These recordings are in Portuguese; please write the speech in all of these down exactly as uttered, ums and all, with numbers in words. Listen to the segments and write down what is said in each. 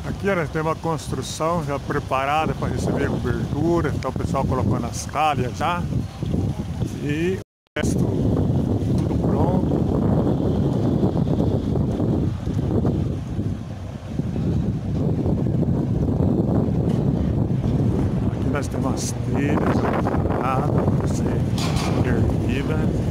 Aqui nós temos uma construção já preparada para receber cobertura, então o pessoal colocando as calhas já. E o resto tudo pronto. Aqui nós temos as telhas preparadas para ser erguidas.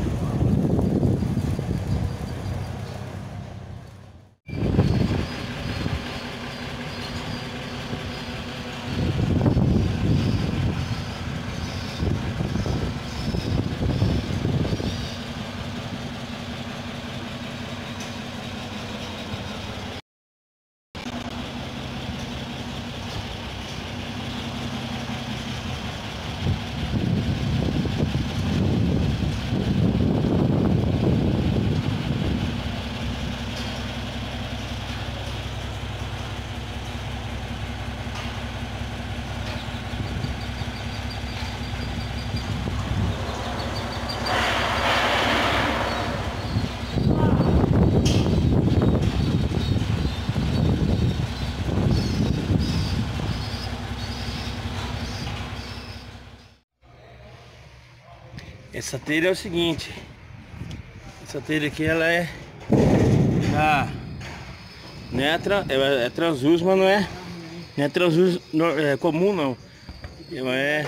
Essa telha é o seguinte, essa telha aqui ela é ah, não é, tra, é, é transuso, mas não é, não é transuso é comum não. Ela é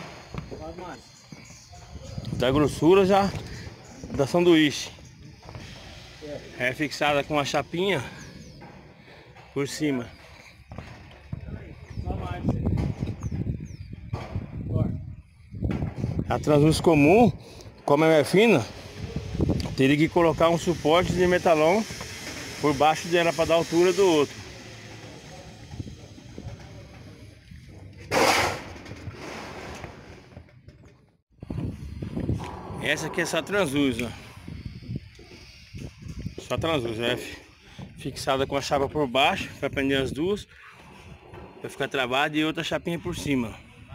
da grossura já da sanduíche. É fixada com a chapinha por cima. A translúcido comum, como ela é fina, teria que colocar um suporte de metalão por baixo dela para dar a altura do outro. Essa aqui é só translúcida. Só translúcida, é fixada com a chapa por baixo, para prender as duas, vai ficar travada, e outra chapinha por cima.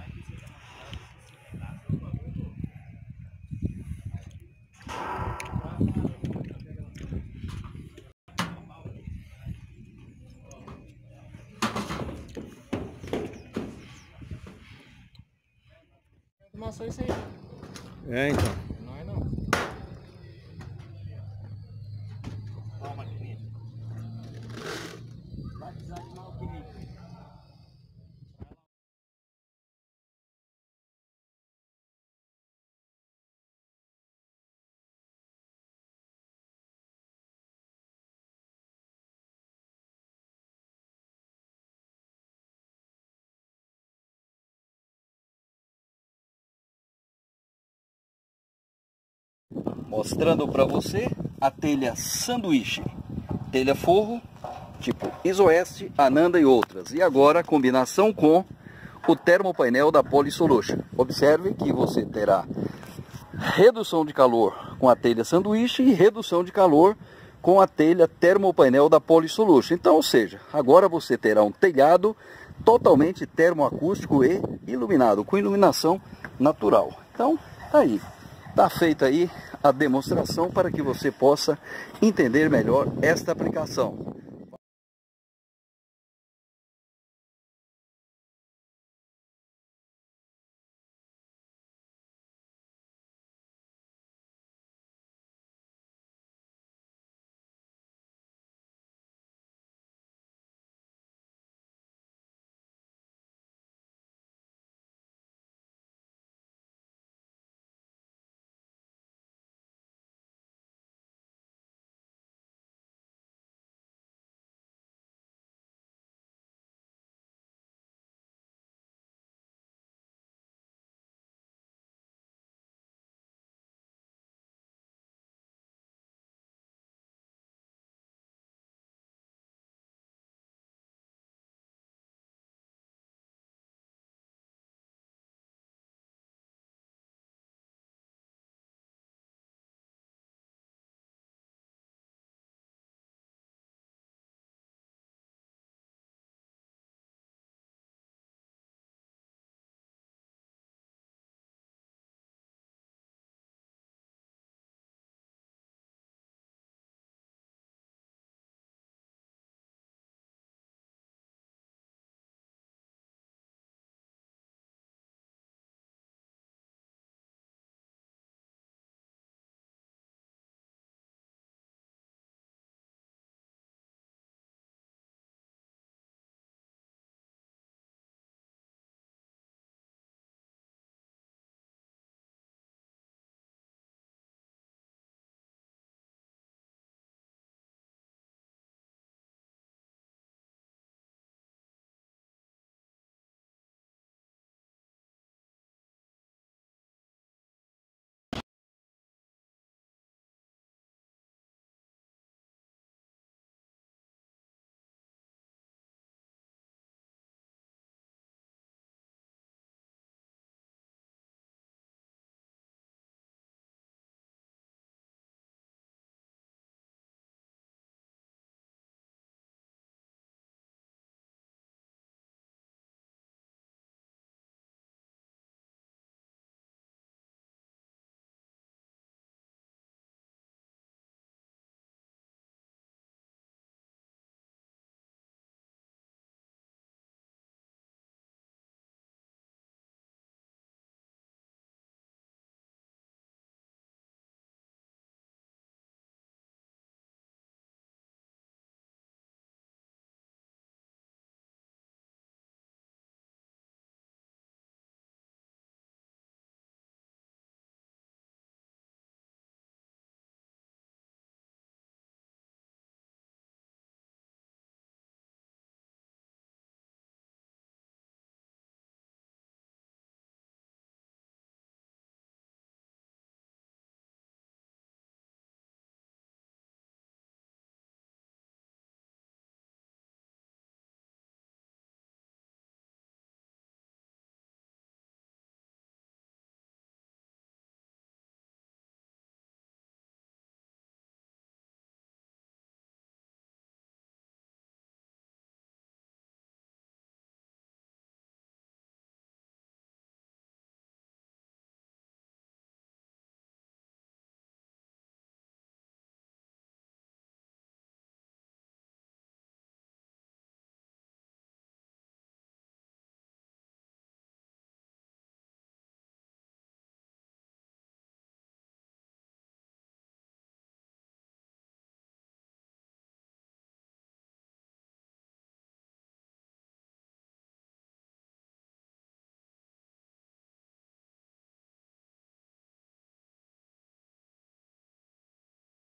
Só isso aí. É, então. Não é não. Ó, a maquininha. Vai desarmar o que? Mostrando para você a telha sanduíche, telha forro, tipo Isoeste, Ananda e outras. E agora a combinação com o termopainel da Polisolution. Observe que você terá redução de calor com a telha sanduíche e redução de calor com a telha termopainel da Polisolution. Então, ou seja, agora você terá um telhado totalmente termoacústico e iluminado, com iluminação natural. Então, tá aí. Tá feita aí a demonstração para que você possa entender melhor esta aplicação.